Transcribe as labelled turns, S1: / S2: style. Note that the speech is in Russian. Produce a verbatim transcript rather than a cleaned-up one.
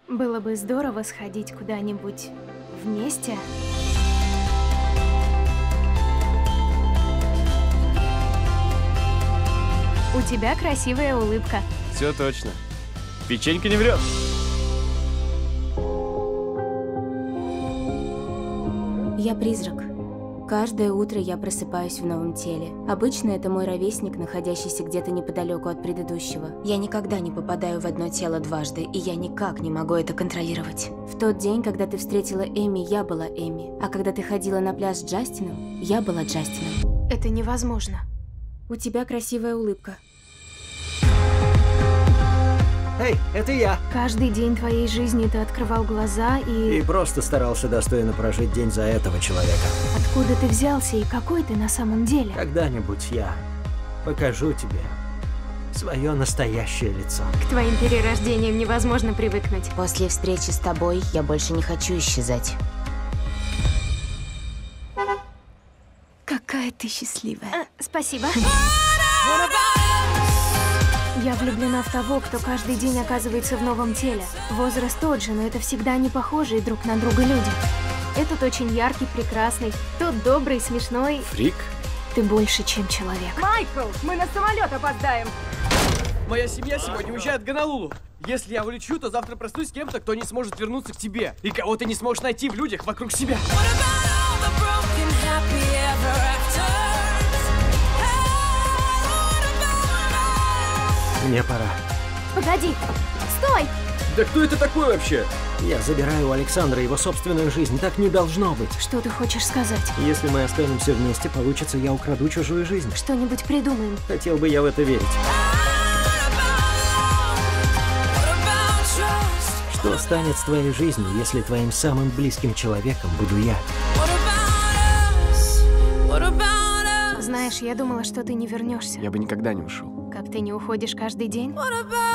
S1: Было бы здорово сходить куда-нибудь вместе. У тебя красивая улыбка.
S2: Все точно. Печенька не врет.
S3: Я призрак. Каждое утро я просыпаюсь в новом теле. Обычно это мой ровесник, находящийся где-то неподалеку от предыдущего. Я никогда не попадаю в одно тело дважды, и я никак не могу это контролировать. В тот день, когда ты встретила Эми, я была Эми. А когда ты ходила на пляж с Джастином, я была Джастином.
S1: Это невозможно.
S3: У тебя красивая улыбка.
S4: Эй, это я.
S1: Каждый день твоей жизни ты открывал глаза и...
S4: И просто старался достойно прожить день за этого человека.
S1: Откуда ты взялся и какой ты на самом деле?
S4: Когда-нибудь я покажу тебе свое настоящее лицо.
S1: К твоим перерождениям невозможно привыкнуть.
S3: После встречи с тобой я больше не хочу исчезать. Какая ты счастливая.
S1: А, спасибо. Я влюблена в того, кто каждый день оказывается в новом теле. Возраст тот же, но это всегда не похожие друг на друга люди. Этот очень яркий, прекрасный, тот добрый, смешной.
S2: Фрик?
S1: Ты больше, чем человек.
S5: Майкл, мы на самолет опоздаем.
S6: Моя семья сегодня уезжает в Гонолулу. Если я улечу, то завтра проснусь с кем-то, кто не сможет вернуться к тебе. И кого ты не сможешь найти в людях вокруг себя.
S4: Мне пора.
S1: Погоди! Стой!
S6: Да кто это такой вообще?
S4: Я забираю у Александра его собственную жизнь. Так не должно быть.
S1: Что ты хочешь сказать?
S4: Если мы останемся вместе, получится, я украду чужую жизнь.
S1: Что-нибудь придумаем.
S4: Хотел бы я в это верить. Что станет с твоей жизнью, если твоим самым близким человеком буду я?
S1: Знаешь, я думала, что ты не вернешься.
S2: Я бы никогда не ушел.
S1: Как ты не уходишь каждый день?